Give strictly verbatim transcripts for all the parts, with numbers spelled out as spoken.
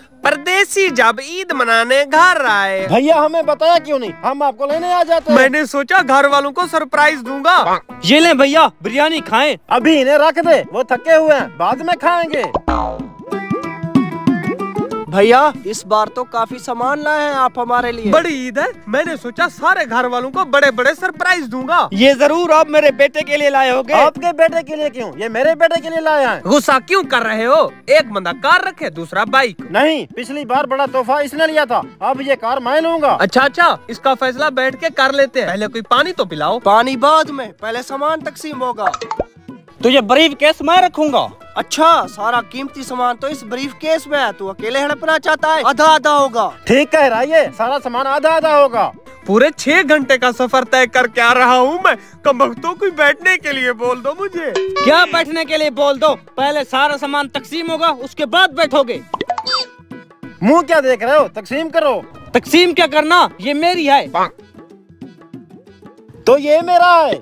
परदेसी जब ईद मनाने घर आए। भैया हमें बताया क्यों नहीं, हम आपको लेने आ जाते। मैंने सोचा घर वालों को सरप्राइज दूंगा। ये ले भैया बिरयानी खाएं। अभी इन्हें रख दे, वो थके हुए हैं, बाद में खाएंगे। भैया इस बार तो काफी सामान लाए हैं आप हमारे लिए। बड़ी ईद है, मैंने सोचा सारे घर वालों को बड़े बड़े सरप्राइज दूंगा। ये जरूर आप मेरे बेटे के लिए लाए होगे। आपके बेटे के लिए क्यों, ये मेरे बेटे के लिए लाए हैं। गुस्सा क्यों कर रहे हो? एक बंदा कार रखे, दूसरा बाइक। नहीं, पिछली बार बड़ा तोहफा इसने लिया था, अब ये कार मैं लूंगा। अच्छा अच्छा, इसका फैसला बैठ के कर लेते हैं। पहले कोई पानी तो पिलाओ। पानी बाद में, पहले सामान तकसीम होगा। तो ये ब्रीफ केस मैं रखूंगा। अच्छा, सारा कीमती सामान तो इस ब्रीफ केस में है। तू अकेले हड़पना चाहता है? आधा आधा होगा। ठीक कह रहा है, ये सारा सामान आधा आधा होगा। पूरे छह घंटे का सफर तय करके आ रहा हूँ मैं। कमबख्तों कोई बैठने के लिए बोल दो मुझे। क्या बैठने के लिए बोल दो? पहले सारा सामान तकसीम होगा, उसके बाद बैठोगे। मुंह क्या देख रहे हो, तकसीम करो। तकसीम क्या करना, ये मेरी है। तो ये मेरा है।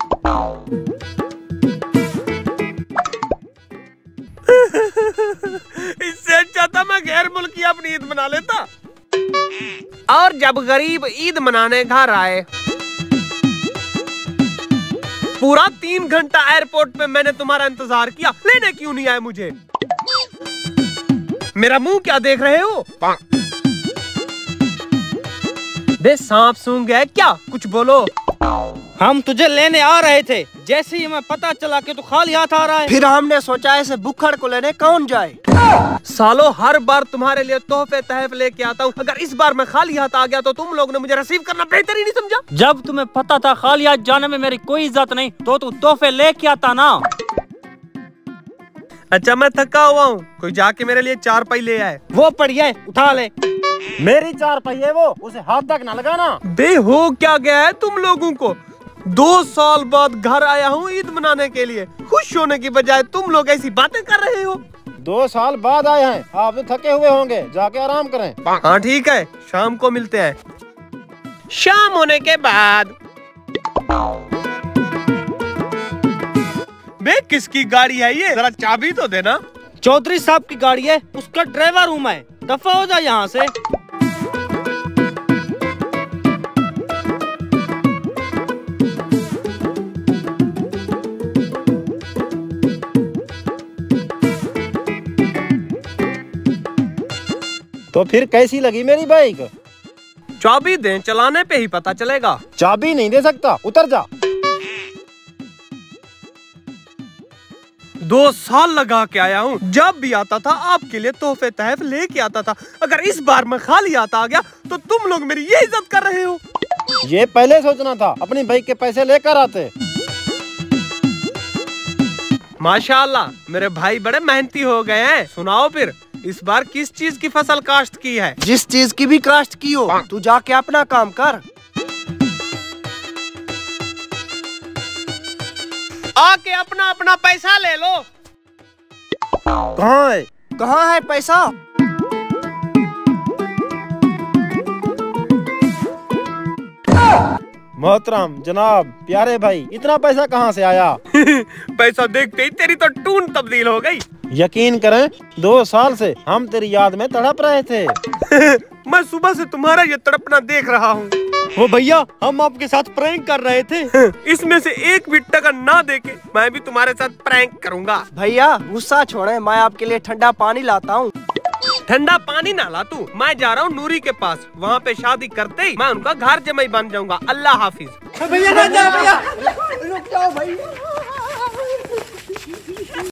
इससे अच्छा था मैं गैर मुल्की अपनी ईद मना लेता। और जब गरीब ईद मनाने घर आए, पूरा तीन घंटा एयरपोर्ट पे मैंने तुम्हारा इंतजार किया, लेने क्यों नहीं आए मुझे? मेरा मुंह क्या देख रहे हो? बे सांप सूंघ गया क्या? कुछ बोलो। हम तुझे लेने आ रहे थे, जैसे ही हमें पता चला कि तू खाली हाथ आ रहा है, फिर हमने सोचा ऐसे बुखड़ को लेने कौन जाए। सालो हर बार तुम्हारे लिए तोहफे तहफ लेके आता हूँ, अगर इस बार मैं खाली हाथ आ गया तो तुम लोग ने मुझे रिसीव करना बेहतर ही नहीं समझा? जब तुम्हें पता था खाली हाथ जाने में मेरी कोई इज्जत नहीं, तो तू तोहफे लेके आता ना। अच्छा मैं थका हुआ हूँ, कोई जाके मेरे लिए चार पाई ले आए। वो पड़ी है, उठा ले। मेरी चार पहिए वो, उसे हाथ तक ना लगाना। बे हो क्या गया है तुम लोगों को? दो साल बाद घर आया हूँ ईद मनाने के लिए, खुश होने की बजाय तुम लोग ऐसी बातें कर रहे हो। दो साल बाद आए हैं, आप तो थके हुए होंगे, जाके आराम करें। हाँ ठीक है, शाम को मिलते हैं। शाम होने के बाद बे किसकी गाड़ी है ये? जरा चाबी तो देना। चौधरी साहब की गाड़ी है, उसका ड्राइवर हूँ मैं। दफा हो जा यहाँ से। तो फिर कैसी लगी मेरी बाइक? चाबी दें, चलाने पे ही पता चलेगा। चाबी नहीं दे सकता, उतर जा। दो साल लगा के आया हूँ, जब भी आता था आपके लिए तोहफे तहफ लेके आता था। अगर इस बार मैं खाली आता आ गया तो तुम लोग मेरी ये इज्जत कर रहे हो। ये पहले सोचना था, अपनी बाइक के पैसे लेकर आते। माशाल्लाह मेरे भाई बड़े मेहनती हो गए हैं। सुनाओ फिर, इस बार किस चीज की फसल काश्त की है? जिस चीज की भी काश्त की हो, तू जाके अपना काम कर। आके अपना अपना पैसा ले लो। कहाँ है? कहाँ है पैसा? मोहतरम जनाब, प्यारे भाई, इतना पैसा कहाँ से आया? पैसा देखते ही तेरी तो टून तब्दील हो गई। यकीन करें, दो साल से हम तेरी याद में तड़प रहे थे। मैं सुबह से तुम्हारा ये तड़पना देख रहा हूँ। वो भैया हम आपके साथ प्रैंक कर रहे थे। इसमें से एक भी टका ना देके मैं भी तुम्हारे साथ प्रैंक करूँगा। भैया गुस्सा छोड़े, मैं आपके लिए ठंडा पानी लाता हूँ। ठंडा पानी ना ला तू, मैं जा रहा हूँ नूरी के पास, वहाँ पे शादी करते ही मैं उनका घर जमाई बन जाऊंगा। अल्लाह हाफिज। भैया ना जा, भैया रुक जाओ भाई।